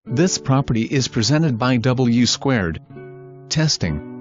This property is presented by W Squared. Testing.